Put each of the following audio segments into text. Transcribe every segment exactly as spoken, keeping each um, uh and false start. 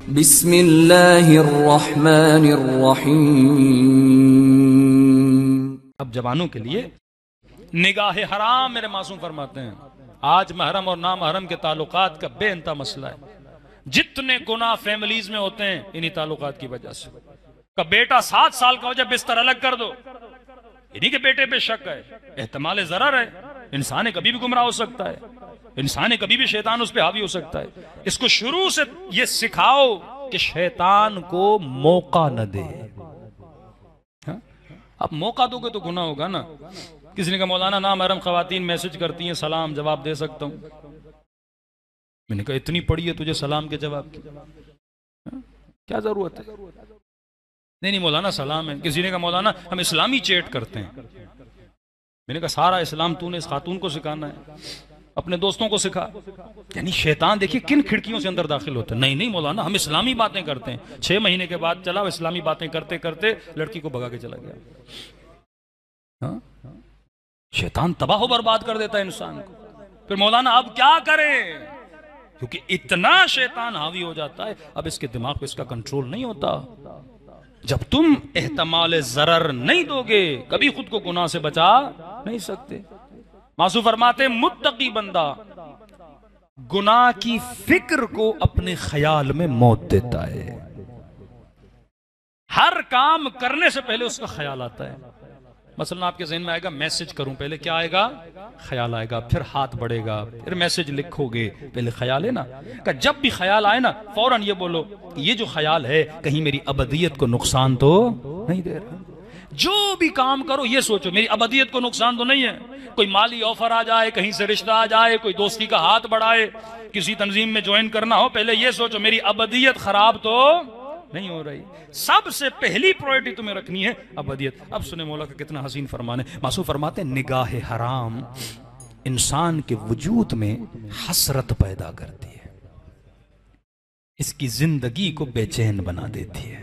बिस्मिल्लाहिर्रहमानिर्रहीम। अब जवानों के लिए निगाह हराम मेरे मासूम फरमाते हैं, आज महरम और नामहरम के ताल्लुकात का बेइंतहा मसला है। जितने गुनाह फैमिलीज में होते हैं इन्हीं ताल्लुकात की वजह से। का बेटा सात साल का हो जाए बिस्तर अलग कर दो, इन्हीं के बेटे पे शक है, एहतमाल ज़रर है। इंसान कभी भी गुमराह हो सकता है, इंसान कभी भी शैतान उस पर हावी हो सकता है। इसको शुरू से ये सिखाओ कि शैतान को मौका न दे। हाँ? अब मौका दोगे तो गुनाह होगा ना। किसी ने कहा मौलाना नामहरम खवातीन मैसेज करती हैं, सलाम जवाब दे सकता हूं। मैंने कहा इतनी पड़ी है तुझे सलाम के जवाब की, हाँ? क्या जरूरत है? नहीं नहीं मौलाना सलाम है। किसी ने कहा मौलाना हम इस्लामी चैट करते हैं। मैंने कहा सारा इस्लाम तूने इस खातून को सिखाना है, अपने दोस्तों को सिखा। यानी शैतान देखिए किन खिड़कियों से अंदर दाखिल होते हैं। नहीं नहीं मौलाना हम इस्लामी बातें करते हैं। छह महीने के बाद चला वो इस्लामी बातें करते करते लड़की को भगा के चला गया। हाँ? शैतान तबाह बर्बाद कर देता है इंसान को। फिर मौलाना अब क्या करें? क्योंकि इतना शैतान हावी हो जाता है, अब इसके दिमाग पे इसका कंट्रोल नहीं होता। जब तुम एहतमाल ज़रर नहीं दोगे कभी खुद को गुनाह से बचा नहीं सकते। मासूम फरमाते मुत्तकी बंदा गुनाह की फिक्र को अपने ख्याल में मौत देता है। हर काम करने से पहले उसका ख्याल आता है। मसलन आपके ज़हन में आएगा मैसेज करूं, पहले क्या आएगा? ख्याल आएगा, फिर हाथ बढ़ेगा, फिर मैसेज लिखोगे, पहले ख्याल है ना। कि जब भी ख्याल आए ना फौरन ये बोलो ये जो ख्याल है कहीं मेरी अबदियत को नुकसान तो नहीं दे रहा। जो भी काम करो ये सोचो मेरी अबदियत को नुकसान तो नहीं है। कोई माली ऑफर आ जाए, कहीं से रिश्ता आ जाए, कोई दोस्ती का हाथ बढ़ाए, किसी तंजीम में ज्वाइन करना हो, पहले ये सोचो मेरी अबदियत खराब तो नहीं हो रही। सबसे पहली प्रायोरिटी तुम्हें रखनी है अबदियत। अब सुने मौला का कितना हसीन फरमान है। मासूम फरमाते निगाह हराम इंसान के वजूद में हसरत पैदा करती है, इसकी जिंदगी को बेचैन बना देती है।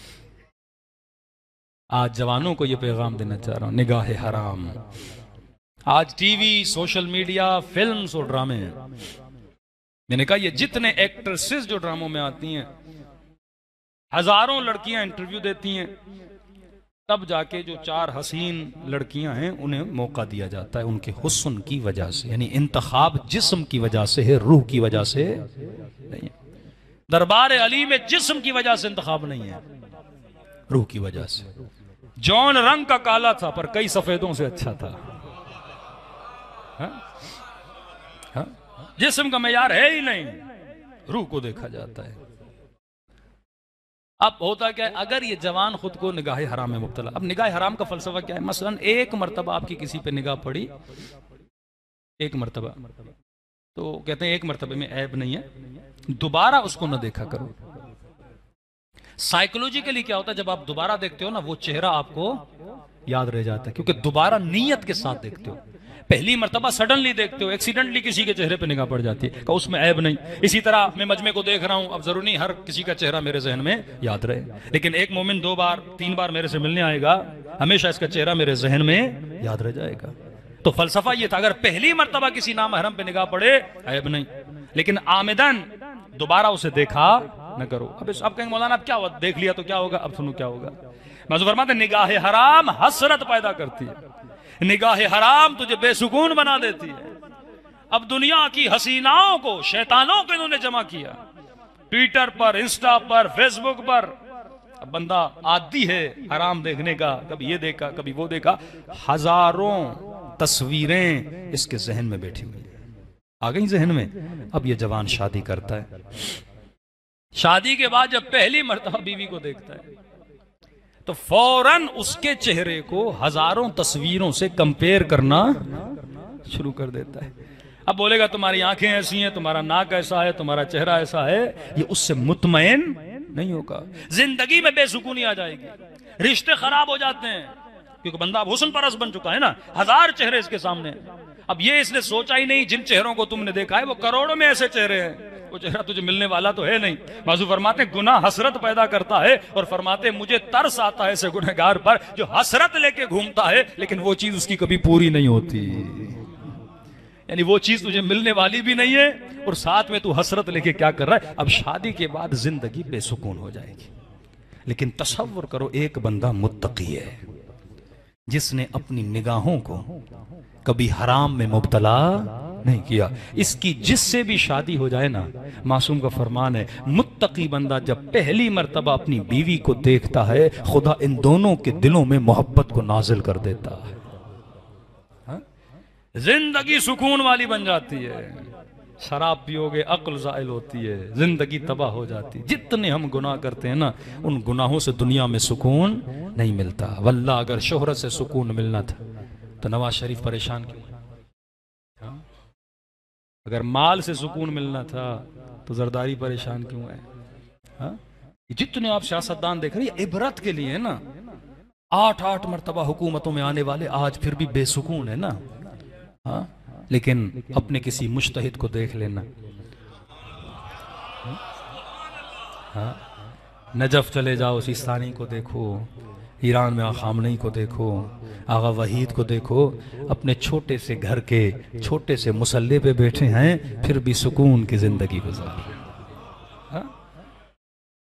आज जवानों को यह पैगाम देना चाह रहा हूं, निगाह हराम। आज टीवी, सोशल मीडिया, फिल्म्स और ड्रामे, मैंने कहा ये जितने एक्ट्रेसेस जो ड्रामों में आती हैं, हजारों लड़कियां इंटरव्यू देती हैं, तब जाके जो चार हसीन लड़कियां हैं उन्हें मौका दिया जाता है उनके हुस्न की वजह से। यानी इंतखाब जिस्म की वजह से है, रूह की वजह से नहीं। दरबार अली में जिस्म की वजह से इंतखाब नहीं है, रूह की वजह से। जौन रंग का काला था पर कई सफेदों से अच्छा था। हा? हा? जिस्म का मेयार है ही नहीं, रूह को देखा जाता है। अब होता क्या है, अगर ये जवान खुद को निगाह हराम में मुब्तला। अब निगाह हराम का फलसफा क्या है? मसलन एक मर्तबा आपकी किसी पे निगाह पड़ी, एक मर्तबा, तो कहते हैं एक मर्तबे में ऐब नहीं है, दोबारा उसको न देखा करो। साइकोलॉजिकली क्या होता है, जब आप दोबारा देखते हो ना वो चेहरा आपको याद रह जाता है, क्योंकि दोबारा नीयत के साथ देखते हो। पहली मर्तबा सडनली देखते हो, एक्सीडेंटली किसी के चेहरे पे निगाह पड़ जाती है, उसमें ऐब नहीं। इसी तरह मैं मजमे को देख रहा हूं, अब जरूरी नहीं हर किसी का चेहरा मेरे जहन में याद रहे, लेकिन एक मोमिन दो बार तीन बार मेरे से मिलने आएगा, हमेशा इसका चेहरा मेरे जहन में याद रह जाएगा। तो फलसफा ये था, अगर पहली मर्तबा किसी नामहरम पे निगाह पड़े ऐब नहीं, लेकिन आमदन दोबारा उसे देखा न करो। अब अब कहेंगे मौलाना अब क्या हुआ, देख लिया तो क्या होगा? अब सुनो क्या होगा। मौजूद फरमाते निगाह हराम हसरत पैदा करती है, निगाह हराम तुझे बेसुकून बना देती है। अब दुनिया की हसीनाओं को, शैतानों को इन्होंने जमा किया, ट्विटर पर, इंस्टा पर, फेसबुक पर। अब बंदा आदी है हराम देखने का, कभी ये देखा कभी वो देखा, हजारों तस्वीरें इसके जहन में बैठी हुई आ गई जहन में। अब ये जवान शादी करता है, शादी के बाद जब पहली मर्तबा बीवी को देखता है तो फौरन उसके चेहरे को हजारों तस्वीरों से कंपेयर करना शुरू कर देता है। अब बोलेगा तुम्हारी आंखें ऐसी हैं, तुम्हारा नाक ऐसा है, तुम्हारा चेहरा ऐसा है, ये उससे मुतमईन नहीं होगा। जिंदगी में बेसुकूनी आ जाएगी, रिश्ते खराब हो जाते हैं, क्योंकि बंदा अब हुस्न परस्त बन चुका है ना, हजार चेहरे इसके सामने। अब ये इसने सोचा ही नहीं जिन चेहरों को तुमने देखा है वो करोड़ों में ऐसे चेहरे हैं, वो चेहरा तुझे मिलने वाला तो है नहीं। माजू फरमाते गुनाह हसरत पैदा करता है, और फरमाते मुझे तरस आता है ऐसे गुनहगार पर जो हसरत लेके घूमता है लेकिन वो चीज उसकी कभी पूरी नहीं होती। यानी वो चीज तुझे मिलने वाली भी नहीं है और साथ में तू हसरत लेके क्या कर रहा है। अब शादी के बाद जिंदगी बेसुकून हो जाएगी। लेकिन तसव्वुर करो, एक बंदा मुत्तकी है जिसने अपनी निगाहों को कभी हराम में मुब्तला नहीं किया। इसकी जिससे भी शादी हो जाए ना, मासूम का फरमान है, मुत्तकी बंदा जब पहली मर्तबा अपनी बीवी को देखता है, खुदा इन दोनों के दिलों में मोहब्बत को नाजिल कर देता है। हा? जिंदगी सुकून वाली बन जाती है। शराब पियोगे अक्ल ज़ाइल होती है, जिंदगी तबाह हो जाती है। जितने हम गुनाह करते हैं ना, उन गुनाहों से दुनिया में सुकून नहीं मिलता। वल्लाह अगर शोहरत से सुकून मिलना था तो नवाज शरीफ परेशान क्यों? हाँ? अगर माल से सुकून मिलना था तो जरदारी परेशान क्यों है? हाँ? जितने आप सियासतदान देख रहे हैं इबरत के लिए है ना। आठ आठ मरतबा हुकूमतों में आने वाले आज फिर भी बेसुकून है ना। हाँ? लेकिन अपने किसी मुज्तहिद को देख लेना। हाँ? नजफ चले जाओ, सिस्तानी को देखो, ईरान में खामनेई को देखो, आगा वहीद को देखो, अपने छोटे से घर के छोटे से मुसल्ले पे बैठे हैं, फिर भी सुकून की जिंदगी गुजार।